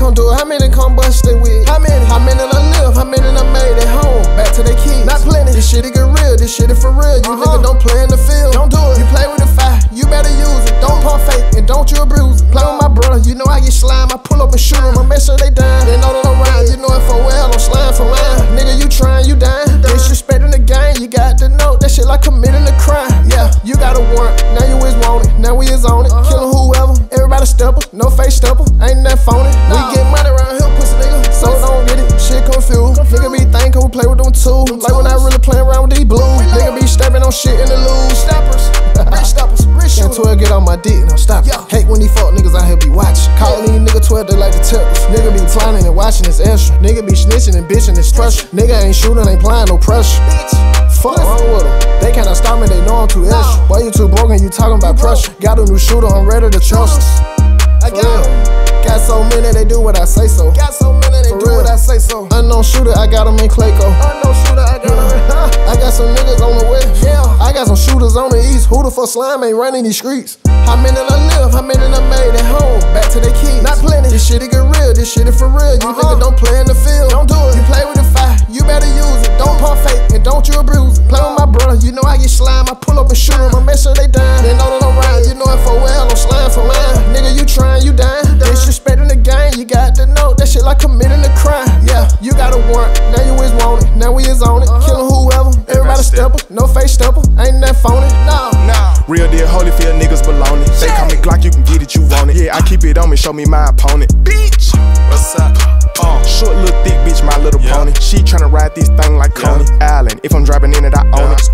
gon' do it? How many come bust they with? How many done live? How many done made it home? Back to their kids. Not plenty. This shit get real. This shit is for real. You niggas don't play in the field. Don't do it. You play with the fire. You better use it. Don't pump fake and don't you abuse it. Play with my brother. You know I get slime. I pull up and shoot 'em. I make sure they die. They know that I'm around. You know it for well. I'm slime for mine. Nigga, you trying, you dying. Disrespecting the game. You got to know that shit like committing a crime. Yeah, you got a warrant. Now you is want it. Now we is on it. Killing whoever. Everybody stepper. No face stepper. Ain't that phony. We get money around here, pussy nigga. So don't get it. Shit confused. Nigga be thinking we play with them too. Like when I really playing around with these blues. Nigga be stepping on shit in the loose. Steppers. Rich steppers. Rich shooters. 12 get on my dick and I'm stopping. Hate when these fuck niggas out here be watching. Calling these niggas 12, they like to tell us. Nigga be clowning and watching this extra. Nigga be snitching and bitching and structure. Nigga ain't shooting, ain't plying no pressure. Fuck wrong with them. They cannot stop me, they know I'm too extra. Boy, you too broken, you talking about pressure. Got a new shooter, I'm ready to trust. I got so many, they do what I say so. Got so many, they do what I say so. Unknown shooter, I got them in Clayco. Unknown shooter, I got them. I got some niggas on the west. Yeah. I got some shooters on the east. Who the fuck slime ain't running these streets? How many done live? How many done made it home? Back to their kids. Not plenty. This shit get real. This shit is for real. You niggas don't play in the field. Don't do it. You play with the fire. You better use it. Don't pump fake and don't you abuse it. Play with my brother. You know I get slime. I pull up and shoot 'em. I make sure they die. They know that I'm around. You know it for well. I'm slime for mine. Nigga, you trying, you dying. Disrespecting the game. You got to know that shit like committing a crime. Yeah, you got a warrant. Now you is want it. Now we is on it. Killing whoever. Everybody stepper. No face stepper. Ain't that phony. No. Real deal Holyfield niggas belong it. They call me Glock, you can get it, you want it. Yeah, I keep it on me, show me my opponent. Bitch, what's up? Short little thick bitch, my little pony. She tryna ride this thing like Coney Island. If I'm driving in it, I own it.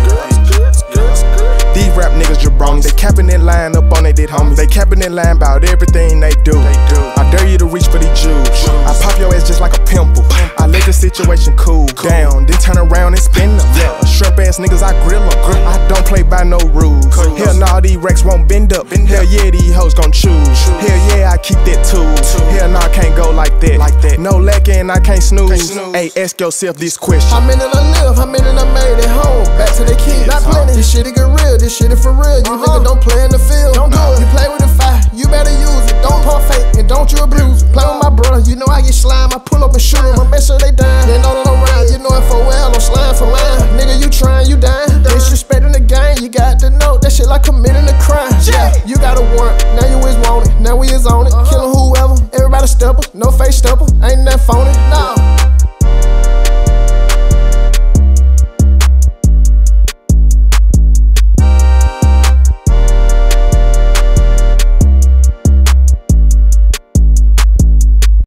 These rap niggas jabronis. They capping in line up on they dead homies. They capping in line about everything they do. I dare you to reach for these Jews. I pop your ass just like a pimple. I let the situation cool down, then turn around and spin them. Shrimp ass niggas, I grill them. I don't play by no rules. Hell nah, these racks won't bend up. Hell yeah, these hoes gon' choose. Hell yeah, I keep that tool. Hell nah, I can't go like that. No lacking, I can't snooze. Hey, ask yourself this question. How many done live? How many done made it home? Back to their kids. Not plenty. This shit get real. This shit is for real. You niggas don't play in the field. Don't do it. You play with the fire. You better use it. Don't pump fake and don't you abuse it. Play with my brother. You know I get slime. I pull up and shoot 'em. I make sure they die. They know that I'm around. You know it for well. I'm slime for mine. Nigga, you trying, you dying. Disrespecting the game. You got to know that shit like committing a crime. Yeah, you got a warrant. Now you is want it. Now we is on it. Killing whoever. Everybody stepper. No face stepper. Ain't that phony. No.